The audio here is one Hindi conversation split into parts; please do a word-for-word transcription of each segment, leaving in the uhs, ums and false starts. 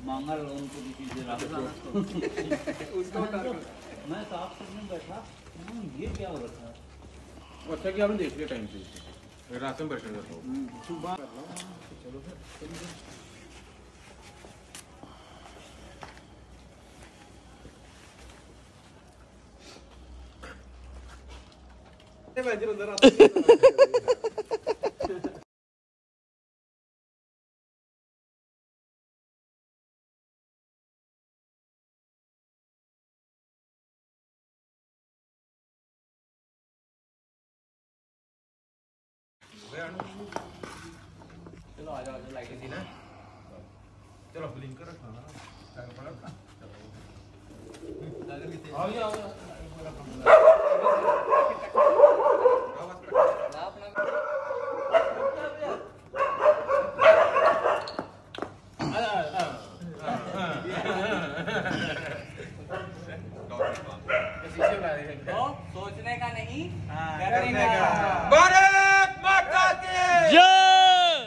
मांगा लोन को किसी से रखा उसको मैं साफ करने बैठा ये क्या हो रखा है। अच्छा कि आपने देख लिया टाइम से राशन बर्शन का सुबह चलो चलो आ जाओ लाइट थी ना चलो ब्लिंकर रखना ना टाइम पड़ा था आओ जाओ सोचने का नहीं करने का। भारत माता की जय।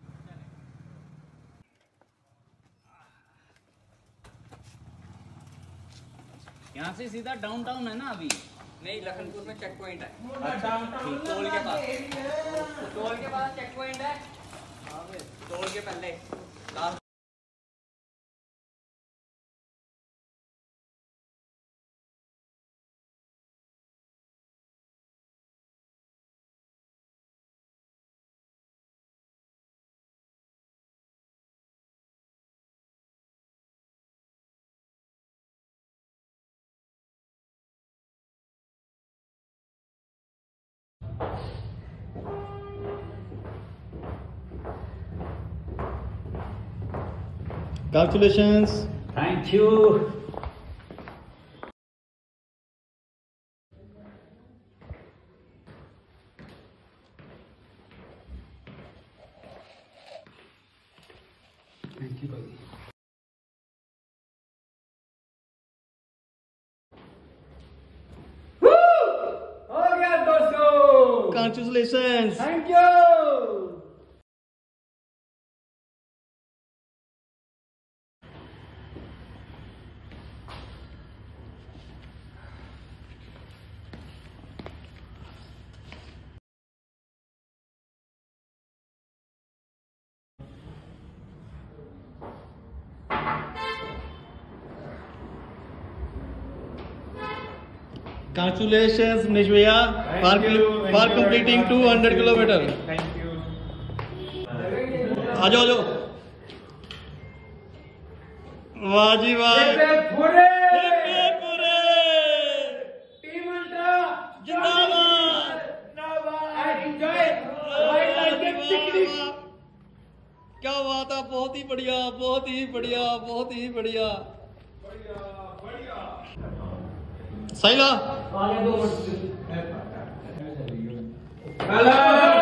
यहाँ से सीधा डाउनटाउन है ना अभी? नहीं, लखनपुर में चेक पॉइंट है। टोल के पास टोल के पास चेक पॉइंट है। टोल के पहले Congratulations. Thank you. Thank you भाई। हो गया दोस्तों। Congratulations. Thank you. Congratulations, Manish Bhaiya, for, for completing two hundred kilometer. Thank you आ जाओ आ जाओ। वाह जी वाह। पूरे पूरे टीम अल्ट्रा जिंदाबाद। जिंदाबाद। Enjoy wild life picnic. क्या बात है, बहुत ही बढ़िया बहुत ही बढ़िया बहुत ही बढ़िया। साइला हेलो।